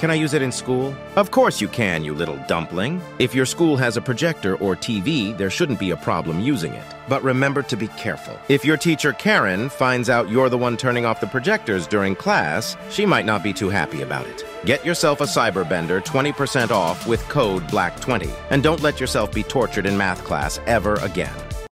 Can I use it in school? Of course you can, you little dumpling. If your school has a projector or TV, there shouldn't be a problem using it. But remember to be careful. If your teacher, Karen, finds out you're the one turning off the projectors during class, she might not be too happy about it. Get yourself a Cyberbender 20% off with code BLACK20. And don't let yourself be tortured in math class ever again.